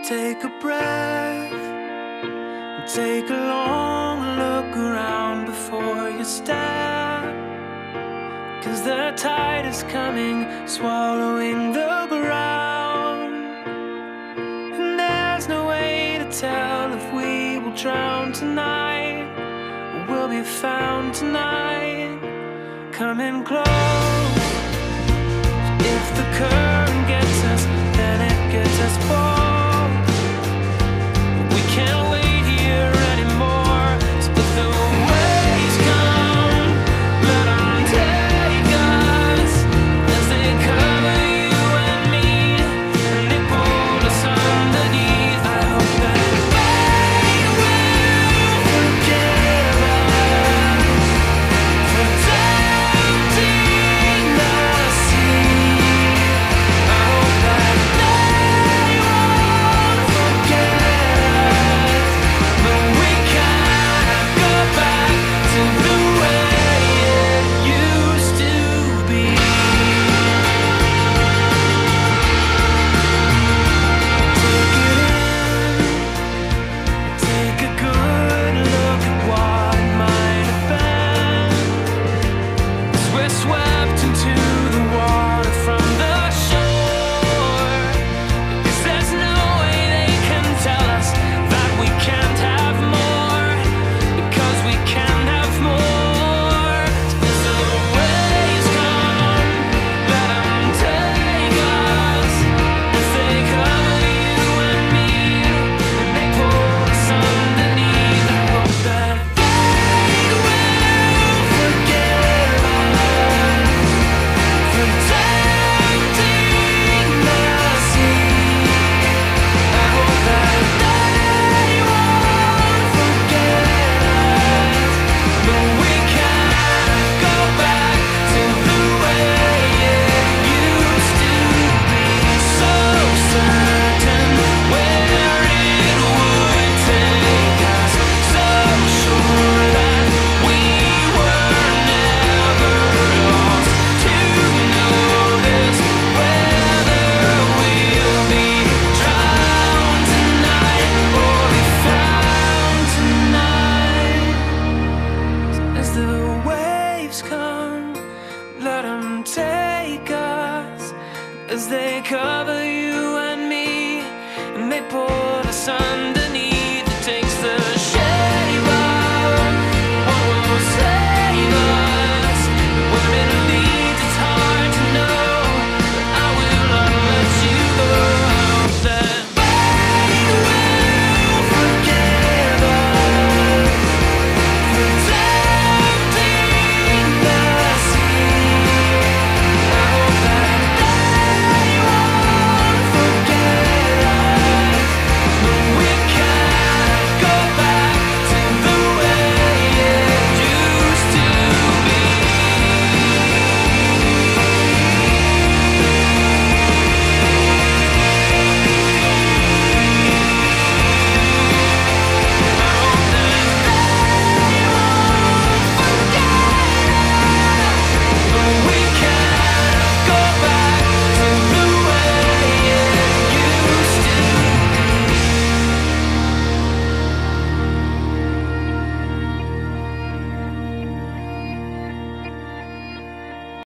Take a breath, take a long look around before you step, 'cause the tide is coming, swallowing the ground. And there's no way to tell if we will drown tonight or we'll be found tonight. Coming close, if the current gets us, then it gets us both. Can't wait here anymore. So if the waves come, let them take us as they cover you and me, and they pull us underneath. I hope that they will forget us for tempting the sea. I hope that they won't forget. Let them take us as they cover you and me, and they pull